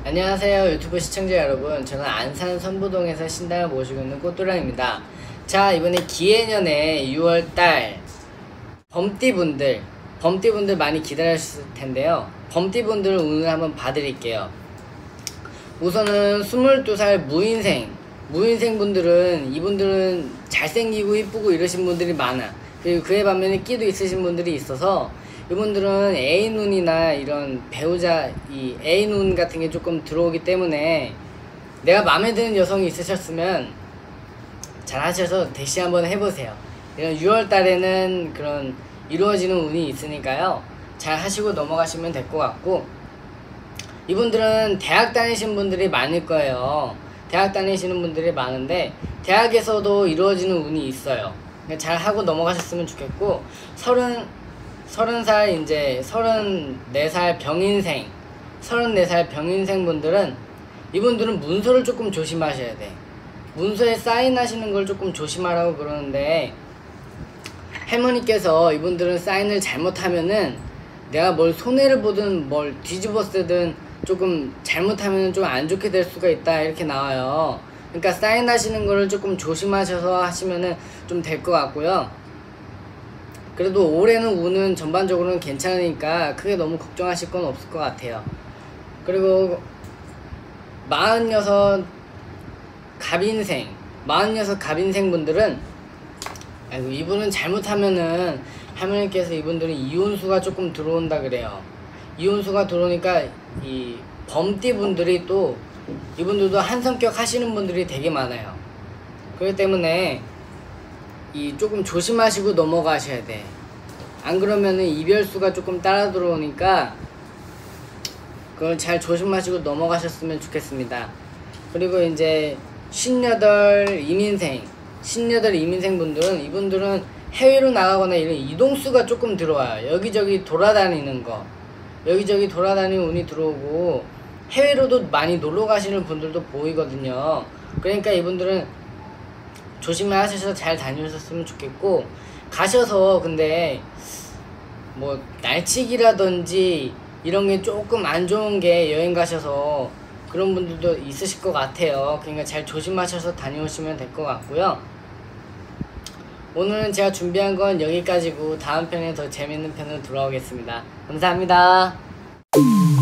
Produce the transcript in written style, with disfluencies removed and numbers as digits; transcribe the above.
안녕하세요 유튜브 시청자 여러분, 저는 안산 선부동에서 신당을 모시고 있는 꽃도랑입니다. 자, 이번에 기해년에 6월달 범띠분들 많이 기다렸을 텐데요. 범띠분들 운을 한번 봐드릴게요. 우선은 22살 무인생 분들은, 이분들은 잘생기고 이쁘고 이러신 분들이 많아. 그리고 그에 반면에 끼도 있으신 분들이 있어서 이분들은 A눈이나 이런 배우자, 이 A눈 같은 게 조금 들어오기 때문에 내가 마음에 드는 여성이 있으셨으면 잘 하셔서 대시 한번 해보세요. 이런 6월 달에는 그런 이루어지는 운이 있으니까요. 잘 하시고 넘어가시면 될 것 같고, 이분들은 대학 다니신 분들이 많을 거예요. 대학 다니시는 분들이 많은데 대학에서도 이루어지는 운이 있어요. 잘 하고 넘어가셨으면 좋겠고, 34살 이제 34살 병인생 분들은, 이분들은 문서를 조금 조심하셔야 돼. 문서에 사인하시는 걸 조금 조심하라고 그러는데, 할머니께서 이분들은 사인을 잘못하면은 내가 뭘 손해를 보든 뭘 뒤집어 쓰든 조금 잘못하면 좀 안 좋게 될 수가 있다, 이렇게 나와요. 그러니까 사인하시는 거를 조금 조심하셔서 하시면은 좀 될 것 같고요. 그래도 올해는 운은 전반적으로는 괜찮으니까 크게 너무 걱정하실 건 없을 것 같아요. 그리고 46 갑인생 분들은, 아이고, 이분은 잘못하면은 할머니께서 이분들은 이혼수가 조금 들어온다 그래요. 이혼수가 들어오니까 이 범띠 분들이 또, 이분들도 한 성격 하시는 분들이 되게 많아요. 그렇기 때문에 조금 조심하시고 넘어가셔야 돼. 안 그러면은 이별수가 조금 따라 들어오니까 그걸 잘 조심하시고 넘어가셨으면 좋겠습니다. 그리고 이제 58 이민생 분들은, 이분들은 해외로 나가거나 이런 이동수가 조금 들어와요. 여기저기 돌아다니는 운이 들어오고, 해외로도 많이 놀러 가시는 분들도 보이거든요. 그러니까 이분들은 조심하셔서 잘 다녀오셨으면 좋겠고, 가셔서 근데 뭐 날치기라든지 이런 게 조금 안 좋은 게 여행 가셔서 그런 분들도 있으실 것 같아요. 그러니까 잘 조심하셔서 다녀오시면 될 것 같고요. 오늘은 제가 준비한 건 여기까지고, 다음 편에 더 재밌는 편으로 돌아오겠습니다. 감사합니다.